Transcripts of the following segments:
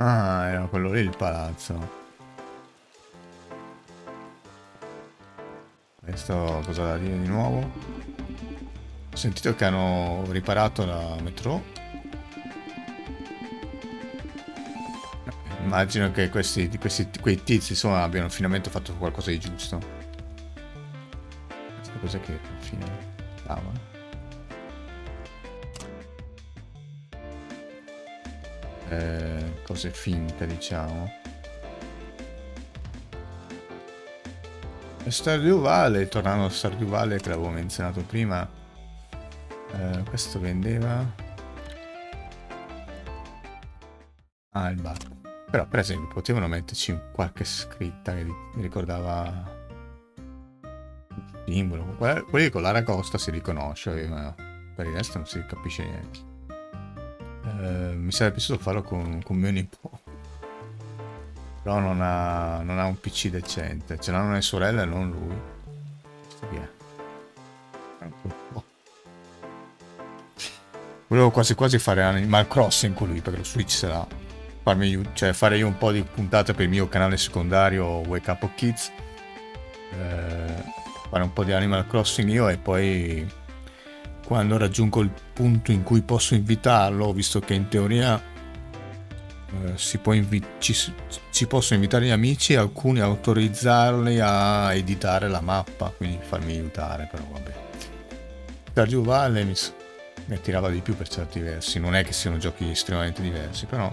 Ah, era quello lì il palazzo. Questo cosa da dire di nuovo? Ho sentito che hanno riparato la metro. Immagino che quei tizi insomma abbiano finalmente fatto qualcosa di giusto. Questa cosa che alla fine stava. Cose finte, diciamo. Stardew Valley, tornando a Stardew Valley che l'avevo menzionato prima. Questo vendeva. Ah, il bar. Però per esempio potevano metterci qualche scritta che mi ricordava il simbolo. Quelli con l'aragosta si riconosce, ma per il resto non si capisce niente. Mi sarebbe piaciuto farlo con mio nipote. Però non ha un PC decente. Ce l'hanno le sorelle e non lui. Questo chi è? Volevo quasi quasi fare Animal Crossing con lui perché lo Switch se l'ha. Cioè fare io un po' di puntate per il mio canale secondario Wake Up Kids. Fare un po' di Animal Crossing io e poi quando raggiungo il punto in cui posso invitarlo, visto che in teoria ci possono invitare gli amici e alcuni autorizzarli a editare la mappa, quindi farmi aiutare, però vabbè. Stardew Valley mi attirava di più per certi versi, non è che siano giochi estremamente diversi, però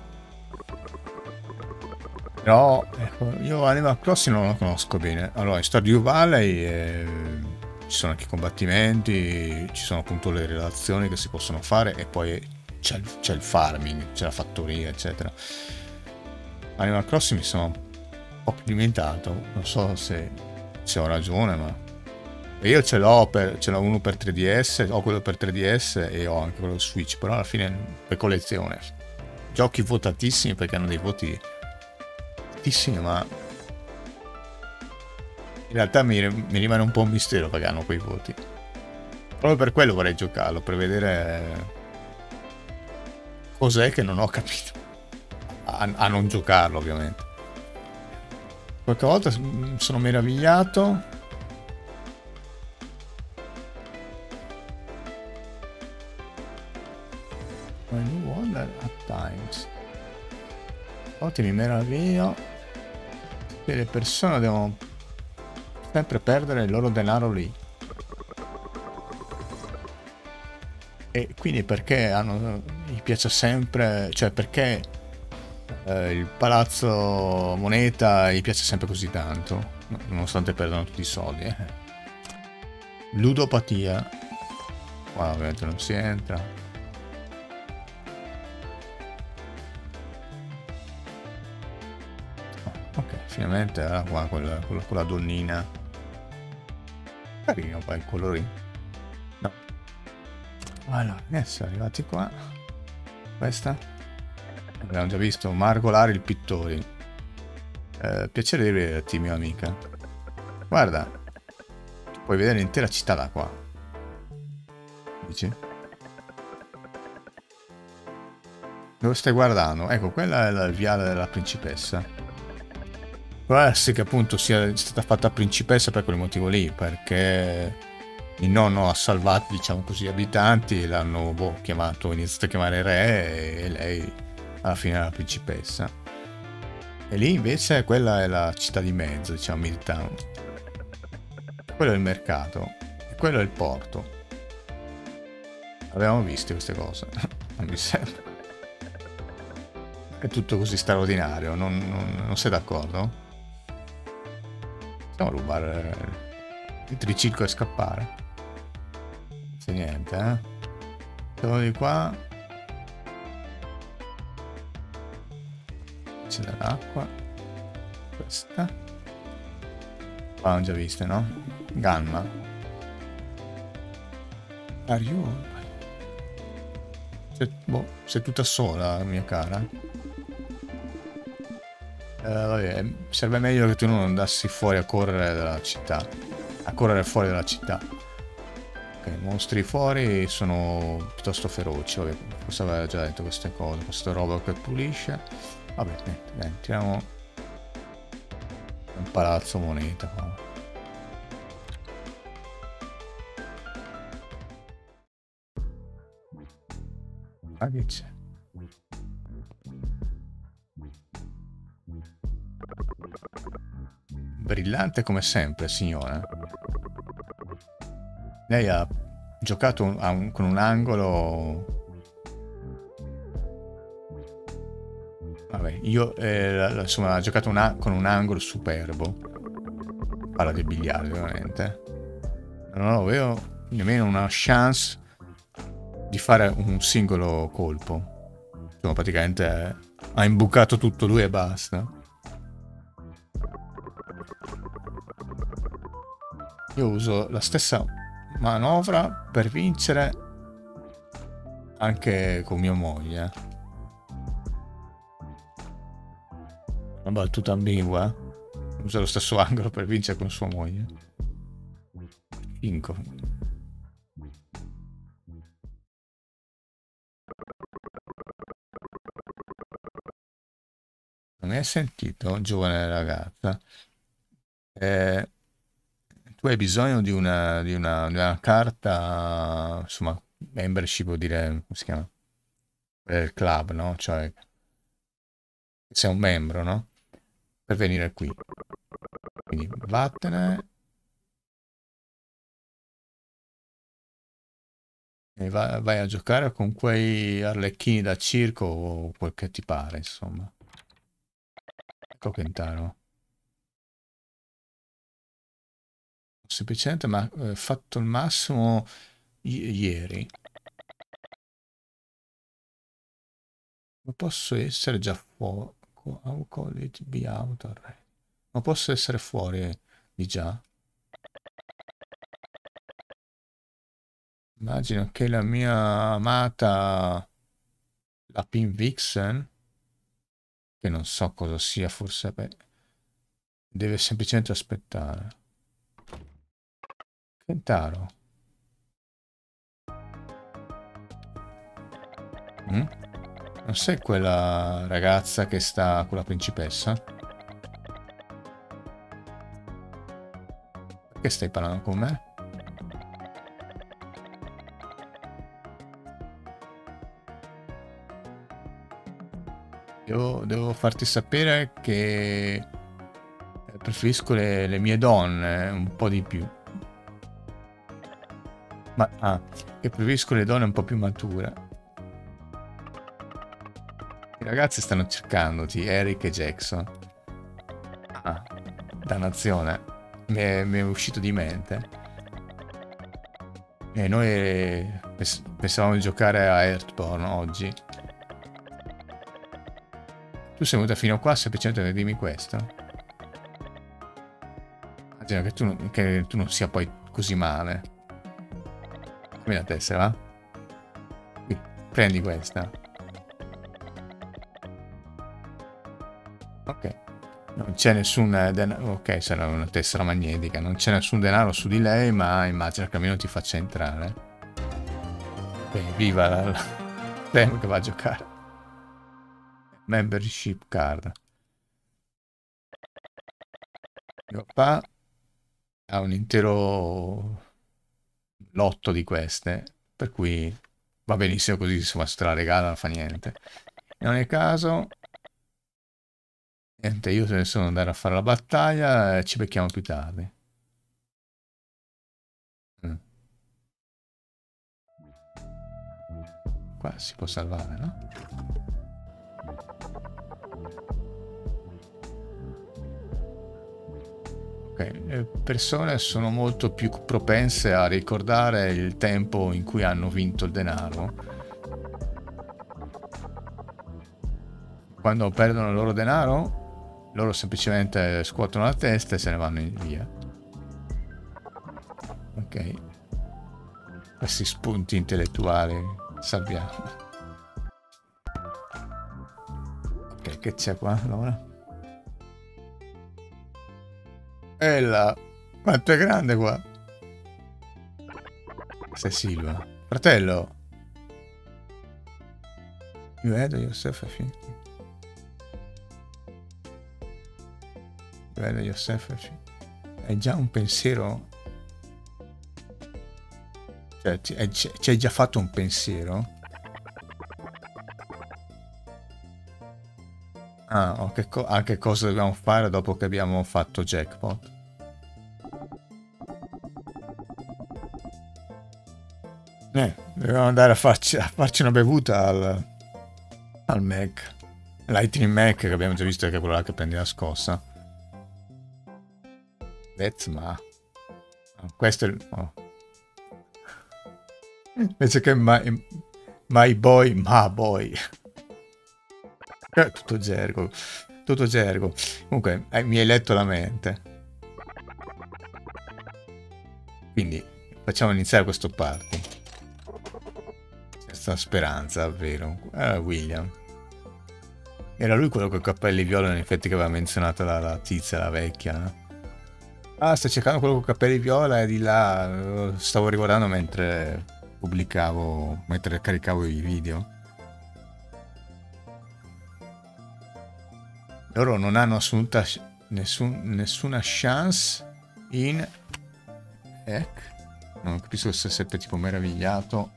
ecco, io Animal Crossing non lo conosco bene. Allora in Stardew Valley ci sono anche i combattimenti, ci sono appunto le relazioni che si possono fare e poi c'è il farming, c'è la fattoria, eccetera. Animal Crossing mi sono un po' più limitato, non so se ho ragione, ma io ce l'ho uno per 3DS, ho quello per 3DS e ho anche quello Switch, però alla fine per collezione. Giochi votatissimi perché hanno dei voti altissimi, ma in realtà mi rimane un po' un mistero perché hanno quei voti. Proprio per quello vorrei giocarlo, per vedere cos'è che non ho capito. A non giocarlo, ovviamente. Qualche volta sono meravigliato. When you wonder at times. A volte mi meraviglio che le persone devono sempre perdere il loro denaro lì. E quindi perché gli piace sempre, cioè perché il palazzo moneta gli piace sempre così tanto, nonostante perdano tutti i soldi. Ludopatia. Qua ovviamente non si entra. Ok, finalmente era qua con la donnina. Carino poi il colorino. No. Allora, adesso arrivati qua. Questa abbiamo già visto. Margolare il pittore. Piacere di vederti, mia amica. Guarda, puoi vedere l'intera città da qua. Dici? Dove stai guardando? Ecco, quella è il viale della principessa. Può essere che appunto sia stata fatta principessa per quel motivo lì, perché il nonno ha salvato, diciamo così, gli abitanti, l'hanno iniziato a chiamare re e lei alla fine è la principessa. E lì invece quella è la città di mezzo, diciamo, Midtown. Quello è il mercato e quello è il porto. Avevamo visto queste cose, non mi sembra. È tutto così straordinario, non sei d'accordo? Possiamo rubare il triciclo e scappare. Non c'è niente, Siamo di qua. C'è dell'acqua. Questa. Qua l'hanno già viste, no? Ganma. Ariol. Sei tutta sola, mia cara. Vabbè, sarebbe meglio che tu non andassi fuori a correre dalla città. A correre fuori dalla città. Ok, i mostri fuori sono piuttosto feroci. Vabbè, forse aveva già detto queste cose. Questa roba che pulisce. Vabbè, niente, dai, tiriamo un palazzo moneta qua. Ma che c'è? Brillante come sempre, signora. Lei ha giocato con un angolo. Vabbè, io insomma ha giocato con un angolo superbo. Parla di biliardo, ovviamente. Non avevo nemmeno una chance di fare un singolo colpo. Insomma, praticamente ha imbucato tutto lui e basta. Io uso la stessa manovra per vincere anche con mia moglie. Una battuta ambigua. Usa lo stesso angolo per vincere con sua moglie. Vinco. Non mi hai sentito, giovane ragazza? Eh, Tu hai bisogno di una carta, insomma, membership, vuol dire, come si chiama? Il club, no? Cioè, sei un membro, no? Per venire qui. Quindi vattene e vai a giocare con quei arlecchini da circo o quel che ti pare, insomma. Ecco Kentaro. Semplicemente ma fatto il massimo ieri. Ma posso essere già fuori. How could it be out already? Ma posso essere fuori di già? Immagino che la mia amata, la Pin Vixen, che non so cosa sia, forse deve semplicemente aspettare. Kentaro. Mm? Non sei quella ragazza che sta con la principessa? Perché stai parlando con me? Devo farti sapere che preferisco le mie donne un po' di più. Che preferisco le donne un po' più mature. I ragazzi stanno cercandoti, Eric e Jackson. Ah, dannazione. Mi è uscito di mente. E noi pensavamo di giocare a Earthborn oggi. Tu sei venuta fino qua semplicemente per dirmi questo? Immagino che tu non sia poi così male. Dammi la tessera, va? Qui, prendi questa. Ok. Non c'è nessun denaro. Ok, sarà una tessera magnetica. Non c'è nessun denaro su di lei, ma immagino che almeno ti faccia entrare. Ok, viva la Temo che va a giocare. Membership card. Mio papà ha un intero lotto di queste, per cui va benissimo così, insomma, se te la regala non fa niente. In ogni caso, niente, io se ne sono andato a fare la battaglia e ci becchiamo più tardi. Mm. Qua si può salvare, no? Ok, le persone sono molto più propense a ricordare il tempo in cui hanno vinto il denaro. Quando perdono il loro denaro, loro semplicemente scuotono la testa e se ne vanno via. Ok. Questi spunti intellettuali salviamo. Ok, che c'è qua allora? Ella, quanto è grande qua? Sei Silva. Fratello. You had yourself a thing. Vede Yourself. È già un pensiero? Cioè, ci hai già fatto un pensiero? Ah, che cosa dobbiamo fare dopo che abbiamo fatto jackpot? Dobbiamo andare a farci una bevuta al Mac. Lightning Mac, che abbiamo già visto che è quello là che prende la scossa. That's ma. Questo è il... Oh. Invece che my boy, ma boy. Tutto gergo. Tutto gergo. Comunque, mi hai letto la mente. Quindi, facciamo iniziare questo party. Senza speranza, davvero. Era William. Era lui quello con i capelli viola, in effetti, che aveva menzionato la tizia, la vecchia. No? Ah, stai cercando quello con i capelli viola e di là. Lo stavo riguardando mentre pubblicavo, mentre caricavo i video. Loro non hanno assoluta nessuna chance in... non capisco se sei tipo meravigliato.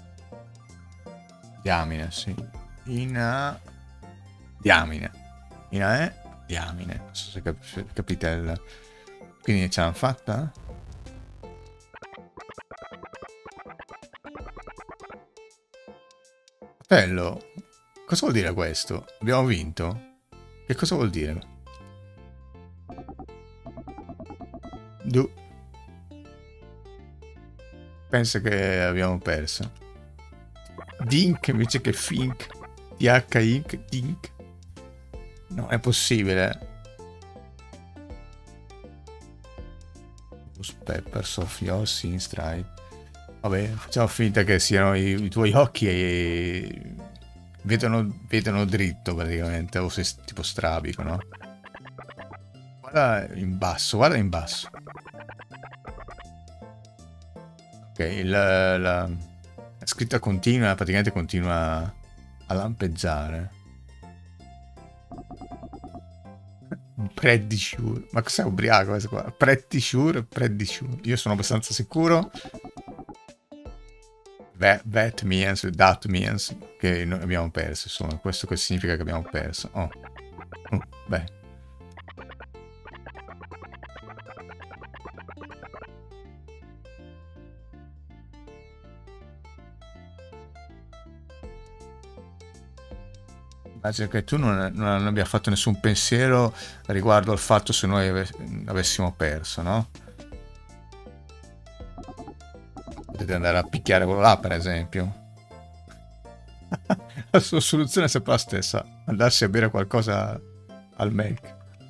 Diamine, sì. Diamine. Diamine. Non so se capite il... Quindi ce l'hanno fatta? Fratello, cosa vuol dire questo? Abbiamo vinto? Che cosa vuol dire? Pensa che abbiamo perso. Dink invece che Fink. TH Dink. No, è possibile. Peppers of your sin stride. Vabbè, facciamo finta che siano i tuoi occhi e vedono dritto praticamente, o se tipo strabico, no? Guarda in basso, guarda in basso. Ok, la scritta continua, praticamente continua a lampeggiare. Pretty sure. Ma cos'è ubriaco questo qua? Pretty sure. Io sono abbastanza sicuro. That means che noi abbiamo perso, insomma. Questo che significa che abbiamo perso. Oh. Beh. Immagino che tu non abbia fatto nessun pensiero riguardo al fatto se noi avessimo perso, no? Potete andare a picchiare quello là, per esempio. La sua soluzione è sempre la stessa: andarsi a bere qualcosa al Mac.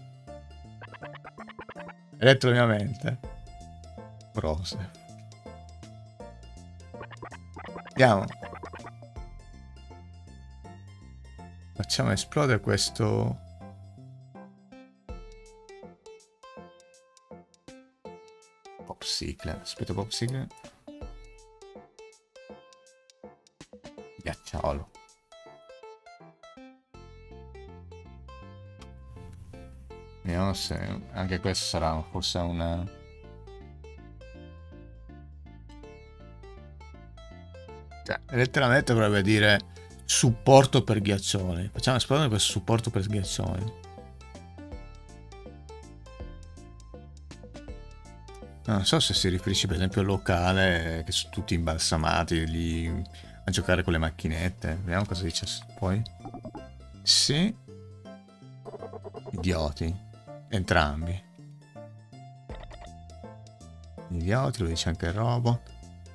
Hai letto la mia mente? Brose. Andiamo. Facciamo esplodere questo... Popsicle. Aspetta, Popsicle. Ghiacciolo. Vediamo se anche questo sarà forse una... Cioè, letteralmente dovrebbe dire supporto per ghiaccioli. Facciamo esplodere questo supporto per ghiaccioli. Non so se si riferisce per esempio al locale, che sono tutti imbalsamati lì a giocare con le macchinette. Vediamo cosa dice poi. Sì. Idioti. Entrambi. Idioti, lo dice anche il robot.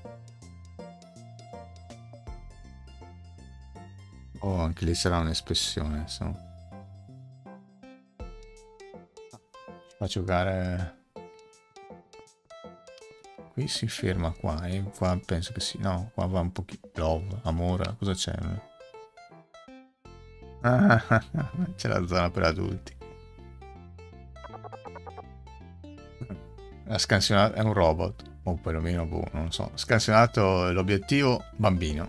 Oh, anche lì sarà un'espressione, insomma. Ci fa giocare... Qui si ferma qua, e qua penso che sì. No, qua va un pochino... Love, amore, cosa c'è? C'è la zona per adulti. Ha scansionato... È un robot. O perlomeno, boh, non lo so. Ha scansionato l'obiettivo bambino.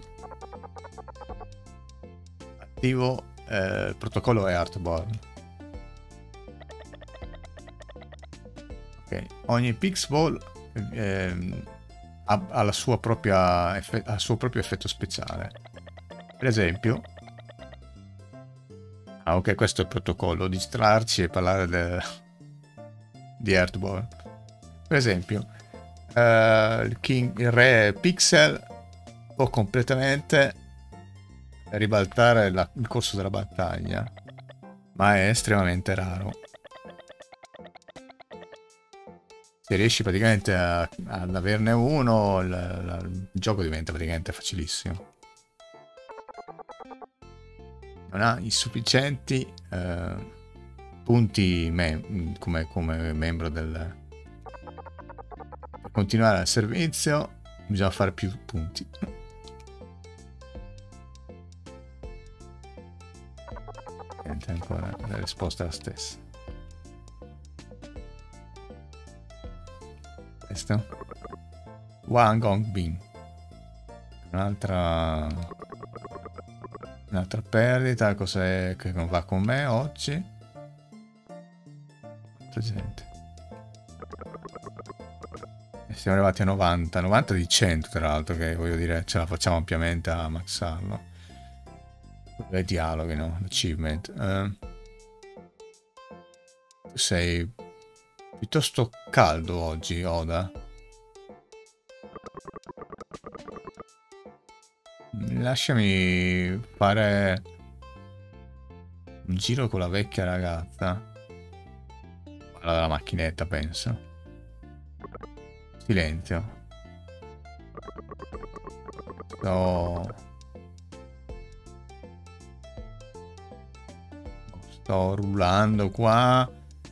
Attivo... il protocollo è Heartborn. Ok, ogni Pixball ha la sua propria ha il suo proprio effetto speciale. Per esempio, ok, questo è il protocollo, distrarci e parlare di Earthborn. Per esempio, il re Pixel può completamente ribaltare il corso della battaglia, ma è estremamente raro. Se riesci praticamente ad averne uno, il gioco diventa praticamente facilissimo. Non ha i sufficienti punti come membro del... Per continuare al servizio bisogna fare più punti. Niente, ancora la risposta è la stessa. Questo? Wang Gongbin. Un'altra perdita. Cos'è che non va con me oggi? Quanta gente. E siamo arrivati a 90 di 100, tra l'altro, che voglio dire ce la facciamo ampiamente a maxarlo. I dialoghi, no? Achievement. Tu sei piuttosto caldo oggi, Oda. Lasciami fare un giro con la vecchia ragazza. Quella della macchinetta, penso. Silenzio. Sto rullando qua.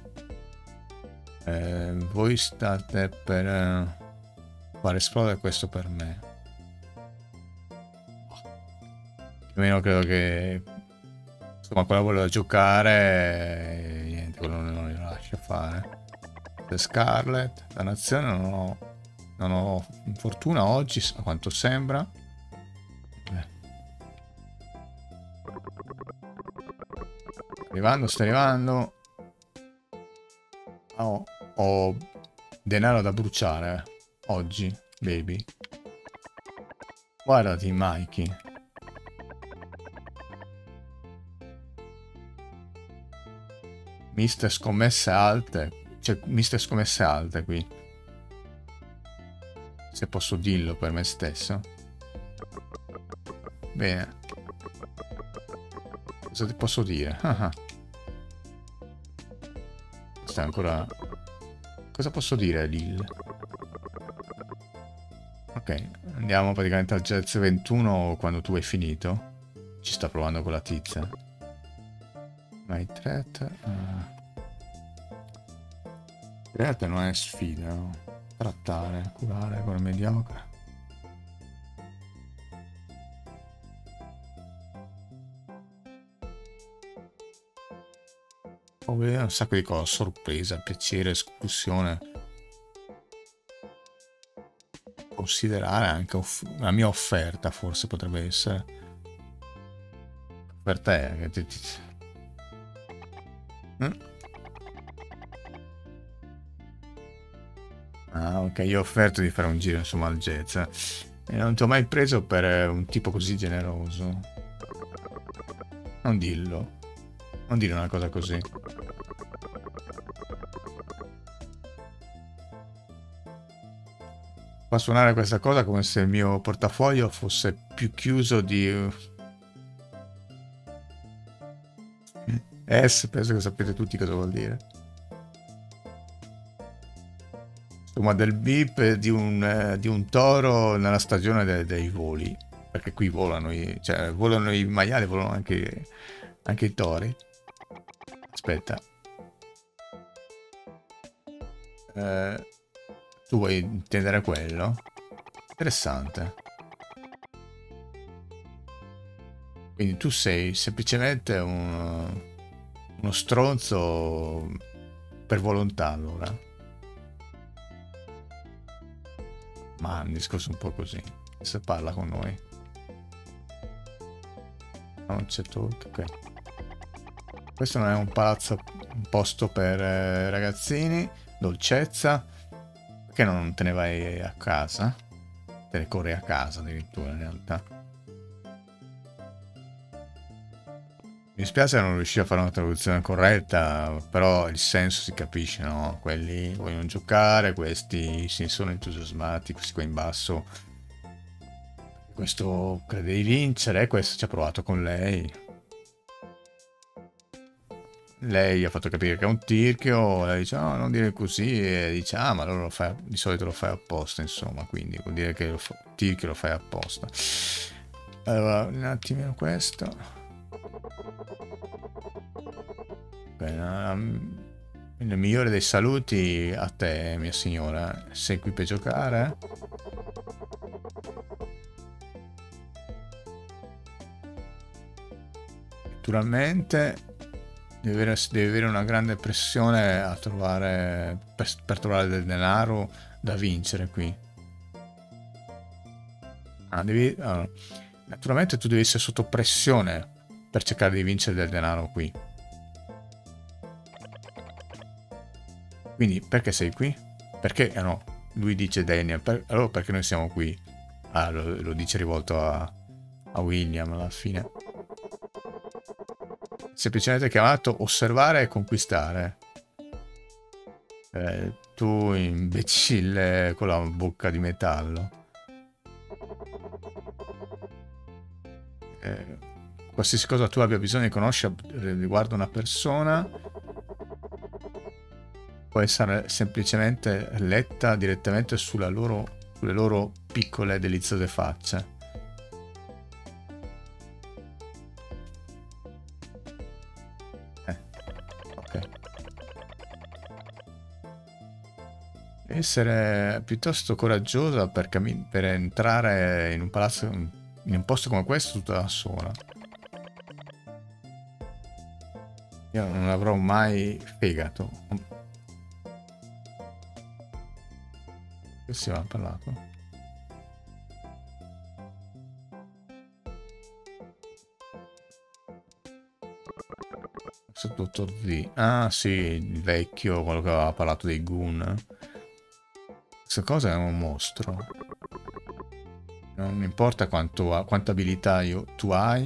Voi state per far esplodere questo per me. Più o meno credo che insomma quello voleva giocare e niente, quello non lo lascia fare. The Scarlet, la nazione non ho fortuna oggi, a quanto sembra. Sta arrivando. Ho denaro da bruciare oggi, baby. Guardati, Mikey. Mister scommesse alte. Cioè, mister scommesse alte qui. Se posso dirlo per me stesso. Bene. Cosa ti posso dire? Sta ancora... Cosa posso dire, Lil? Ok, andiamo praticamente al Jazz 21 quando tu hai finito. Ci sta provando con la tizia. My threat... threat non è sfida, no? Trattare, curare con il mediocre. Ho un sacco di cose, sorpresa, piacere, esclusione. Considerare anche la mia offerta, forse potrebbe essere. Per te, che Ah, ok, io ho offerto di fare un giro insomma al jazz. E non ti ho mai preso per un tipo così generoso. Non dirlo. Non dire una cosa così. Fa suonare questa cosa come se il mio portafoglio fosse più chiuso di... penso che sapete tutti cosa vuol dire. Insomma, del bip di un toro nella stagione dei voli. Perché qui volano volano i maiali, volano anche i tori. Aspetta. Tu vuoi intendere quello? Interessante. Quindi tu sei semplicemente uno stronzo per volontà, allora. Ma è un discorso un po' così. Se parla con noi. Non c'è tutto, ok. Questo non è un palazzo, un posto per ragazzini, dolcezza. Perché non te ne vai a casa? Te ne corri a casa addirittura in realtà. Mi spiace non riuscire a fare una traduzione corretta, però il senso si capisce, no? Quelli vogliono giocare, questi si sono entusiasmati, questi qua in basso. Questo crede di vincere, questo ci ha provato con lei. Lei ha fatto capire che è un tirchio, lei dice no, non dire così, e dice ah ma allora lo fai, di solito lo fai apposta, insomma, quindi vuol dire che tirchio lo fai apposta. Allora, un attimino questo. Il migliore dei saluti a te, mia signora. Sei qui per giocare? Naturalmente devi avere una grande pressione a trovare per trovare del denaro da vincere qui. Allora, naturalmente tu devi essere sotto pressione per cercare di vincere del denaro qui. Quindi perché sei qui? Perché no? Lui dice Daniel, allora perché noi siamo qui? Ah, lo dice rivolto a William alla fine. Semplicemente chiamato osservare e conquistare. Tu imbecille con la bocca di metallo. Qualsiasi cosa tu abbia bisogno di conoscere riguardo una persona può essere semplicemente letta direttamente sulle loro piccole e deliziose facce. Ok. Essere piuttosto coraggiosa per entrare in un palazzo, in un posto come questo tutta da sola. Io non avrò mai fegato. Che si va parlato? Questo dottor Z. Ah sì, il vecchio, quello che aveva parlato dei Goon. Questa cosa è un mostro. Non importa quanta abilità tu hai.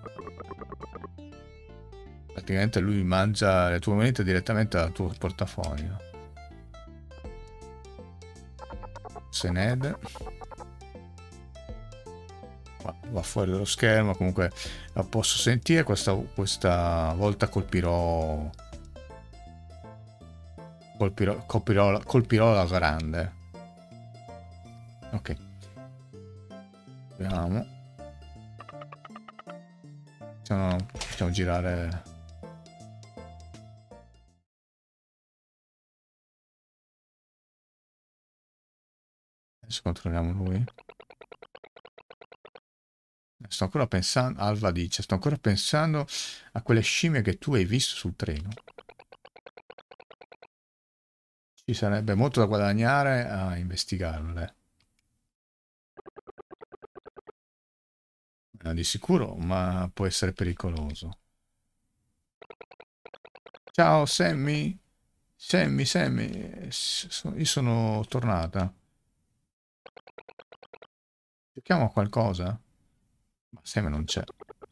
Praticamente lui mangia le tue monete direttamente dal tuo portafoglio. Sened. Va fuori dallo schermo, comunque la posso sentire, questa volta colpirò la grande. Ok. Vediamo. Facciamo girare. Adesso controlliamo lui. Sto ancora pensando, Alva dice, sto ancora pensando a quelle scimmie che tu hai visto sul treno. Ci sarebbe molto da guadagnare a investigarle. Di sicuro, ma può essere pericoloso. Ciao Sammy, Sammy, io sono tornata. Giochiamo a qualcosa? Ma Sammy non c'è.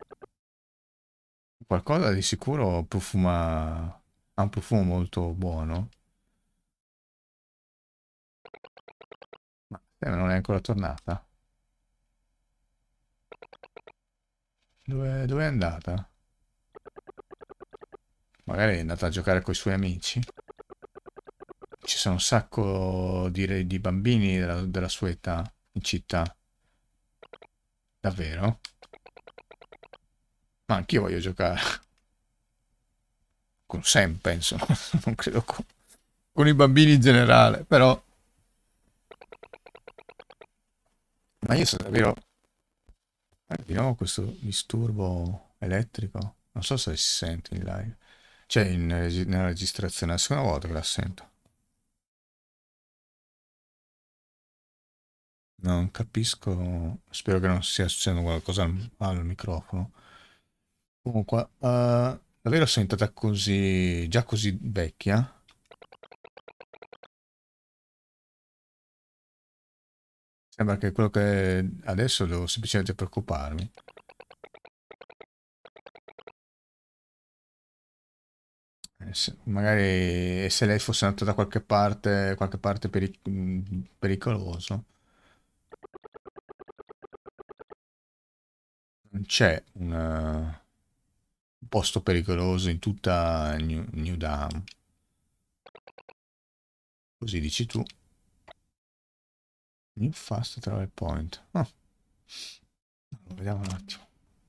Qualcosa di sicuro profuma, ha un profumo molto buono. Ma Sammy non è ancora tornata? Dove è andata? Magari è andata a giocare con i suoi amici. Ci sono un sacco di bambini della sua età in città. Davvero? Ma anch'io voglio giocare. Con Sam, penso. Non credo con i bambini in generale. Però... Ma io sono davvero... di nuovo questo disturbo elettrico. Non so se si sente in live. Cioè, nella registrazione. È la seconda volta che la sento. Non capisco. Spero che non stia succedendo qualcosa al microfono. Comunque, Davvero sono diventata così, già così vecchia? Sembra che quello che adesso devo semplicemente preoccuparmi. Magari se lei fosse andata da qualche parte pericoloso. Non c'è un posto pericoloso in tutta New Dam. Così dici tu. New Fast Travel Point. Ah, vediamo un attimo.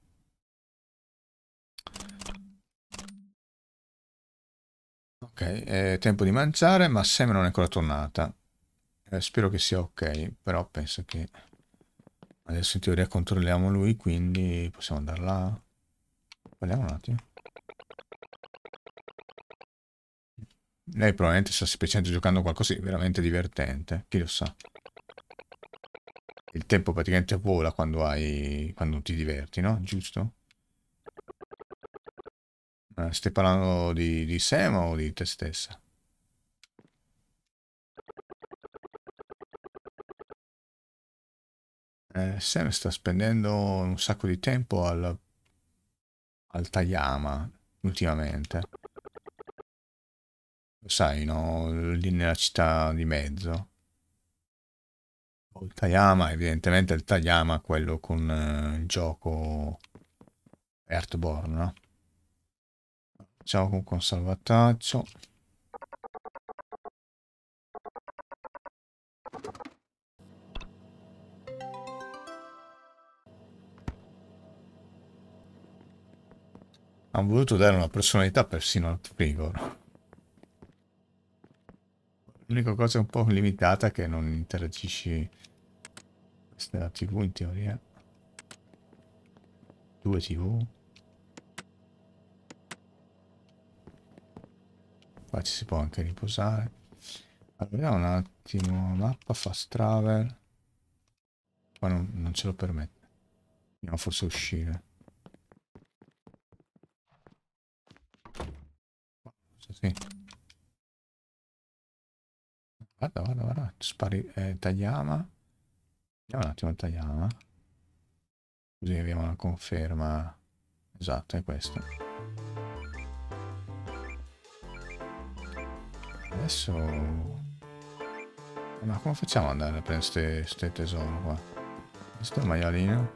Ok, è tempo di mangiare, ma Sam non è ancora tornata. Spero che sia ok, però penso che adesso in teoria controlliamo lui, quindi possiamo andare là. Vediamo un attimo. Lei probabilmente sta semplicemente giocando qualcosa di veramente divertente, chi lo sa. Il tempo praticamente vola quando ti diverti, no? Giusto? Stai parlando di Sam o di te stessa? Sam sta spendendo un sacco di tempo al Tajama ultimamente. Lo sai, no? Lì nella città di mezzo. O il Tajama, evidentemente il Tajama, quello con il gioco Earthborn, no? Facciamo comunque un salvataggio. Hanno voluto dare una personalità persino al Trigger. L'unica cosa un po' limitata è che non interagisci. Questa è la TV in teoria. Due TV. Qua ci si può anche riposare. Allora, vediamo un attimo. Mappa, fast travel. Qua non ce lo permette. Dobbiamo forse uscire. Sì. Guarda, guarda, guarda. Spari, Tajama. Vediamo un attimo il Tajama. Così abbiamo una conferma. Esatto, è questo. Adesso... Ma come facciamo ad andare a prendere ste tesoro qua? Questo è il maialino.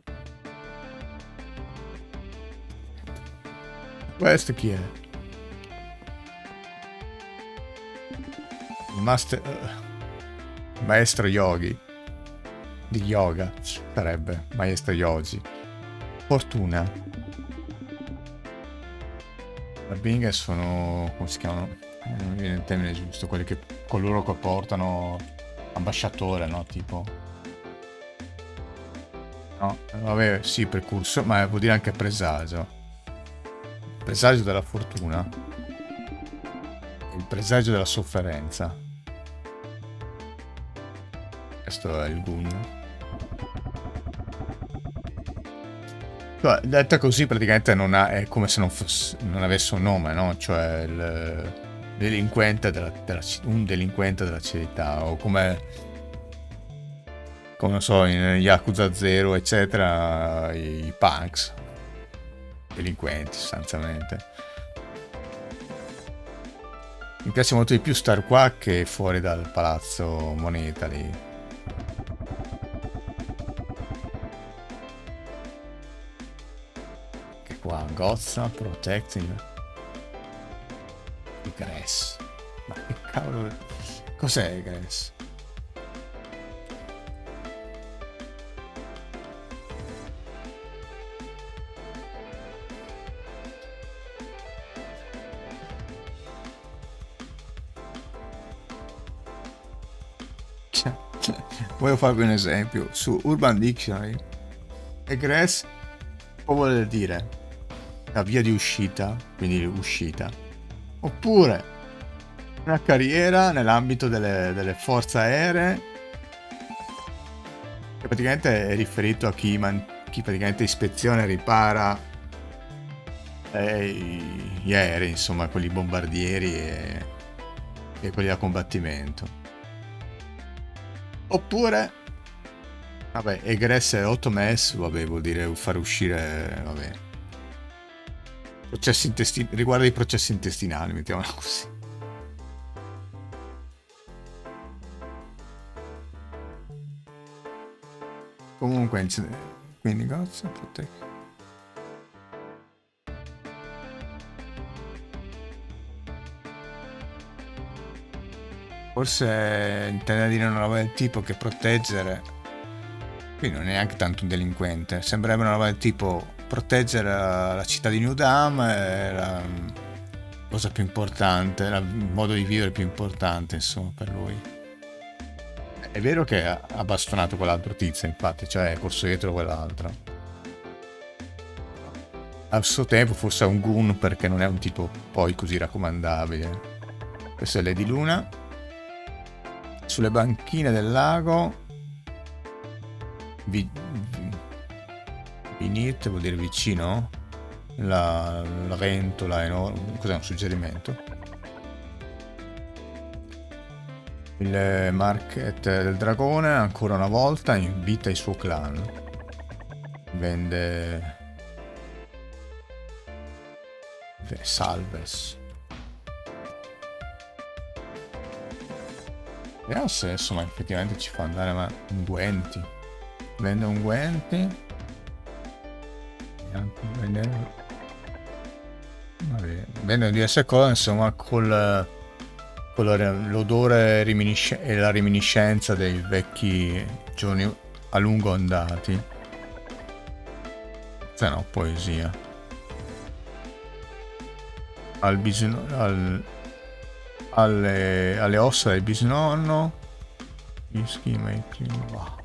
Questo chi è? Il master... maestro yogi. Di yoga. Sarebbe. Maestro yogi. Fortuna. Le binghe sono... come si chiamano? Non mi viene il termine giusto. Quelli che... coloro che portano... ambasciatore, no? Tipo... no, vabbè, sì, precursore, ma vuol dire anche presagio. Presagio della fortuna. Il presagio della sofferenza. Questo è il gun. Cioè, detta così praticamente non ha, è come se non avesse un nome, no? Cioè il delinquente un delinquente della civiltà, o come non so, in Yakuza 0, eccetera, i punks. Delinquenti, sostanzialmente. Mi piace molto di più star qua che fuori dal palazzo Moneta lì. Che qua, Gozza, Protecting. Grass. Ma che cavolo... cos'è Grass? Voglio farvi un esempio. Su Urban Dictionary, egress può voler dire la via di uscita, quindi uscita, oppure una carriera nell'ambito delle forze aeree, che praticamente è riferito a chi praticamente ispeziona e ripara gli aerei, insomma, quelli bombardieri e quelli da combattimento. Oppure, vabbè, egress e Automes, vabbè, vuol dire far uscire, vabbè, processi intestinali, riguarda i processi intestinali, mettiamola così. Comunque, quindi grazie, forse intende dire una roba del tipo che proteggere, qui non è neanche tanto un delinquente, sembrerebbe una roba del tipo proteggere la città di New Dam è la cosa più importante, il modo di vivere più importante, insomma, per lui. È vero che ha bastonato quell'altro tizio, infatti, cioè è corso dietro quell'altro. Al suo tempo forse è un goon perché non è un tipo poi così raccomandabile. Questa è Lady Luna. Sulle banchine del lago Beneath vuol dire vicino, la ventola enorme. Cos'è, un suggerimento? Il market del dragone ancora una volta invita il suo clan, vende salves. Vediamo se insomma effettivamente ci fa andare, ma unguenti. Vende unguenti. Vende diverse cose, insomma, con l'odore e la reminiscenza dei vecchi giorni a lungo andati. Se no, poesia. Alle ossa del bisnonno. Gli schema e wow.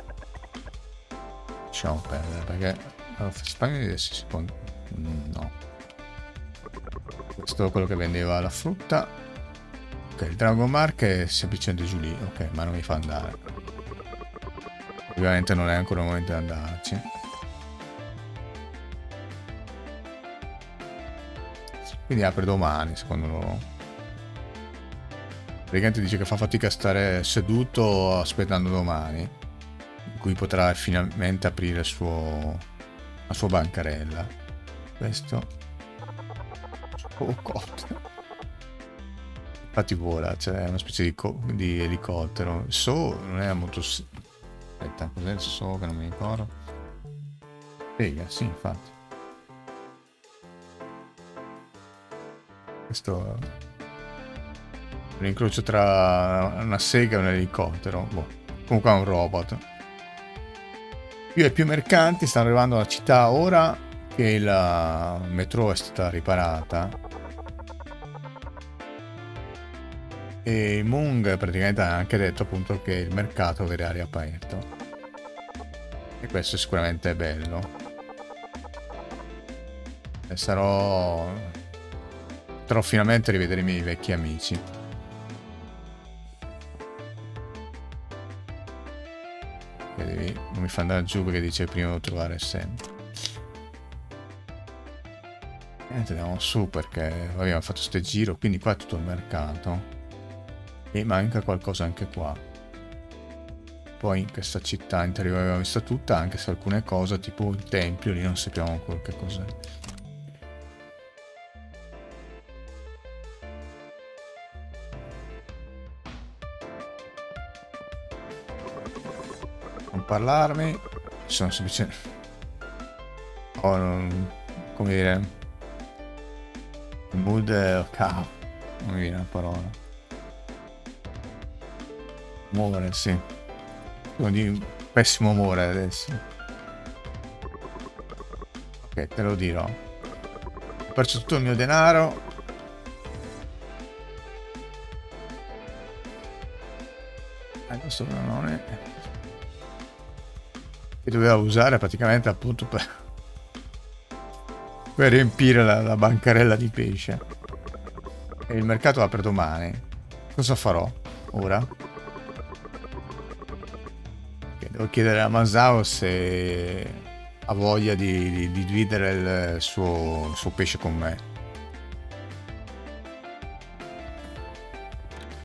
Lasciamo perdere perché Spagna si può. No. Questo è quello che vendeva la frutta. Ok, il Dragon Mark è semplicemente giù lì. Ok, ma non mi fa andare. Ovviamente non è ancora il momento di andarci. Quindi apre domani, secondo loro. Praticamente dice che fa fatica a stare seduto aspettando domani, in cui potrà finalmente aprire la sua bancarella. Questo infatti vola, c'è una specie di elicottero. So non è molto. Aspetta, cos'è il so che non mi ricordo? Figa, sì, infatti. Questo è un incrocio tra una sega e un elicottero. Boh. Comunque è un robot. Più e più mercanti stanno arrivando alla città ora che la metro è stata riparata. E Mung praticamente ha anche detto appunto che il mercato verrà riaperto. E questo sicuramente è bello. E potrò finalmente rivedere i miei vecchi amici. Non mi fa andare giù perché dice prima devo trovare sempre. E andiamo su perché abbiamo fatto ste giro, quindi qua è tutto il mercato. E manca qualcosa anche qua. Poi in questa città interiore abbiamo visto tutta, anche se alcune cose, tipo il tempio, lì non sappiamo ancora che cos'è. Non parlarmi, sono semplicemente. Come dire. Il mood è. Cavolo, non mi viene la parola. Muovere, sì. Sono di pessimo umore adesso. Ok, te lo dirò. Ho perso tutto il mio denaro. Adesso non è. Che doveva usare praticamente appunto per riempire la bancarella di pesce. E il mercato apre domani. Cosa farò ora? Devo chiedere a Masao se ha voglia di dividere il suo pesce con me.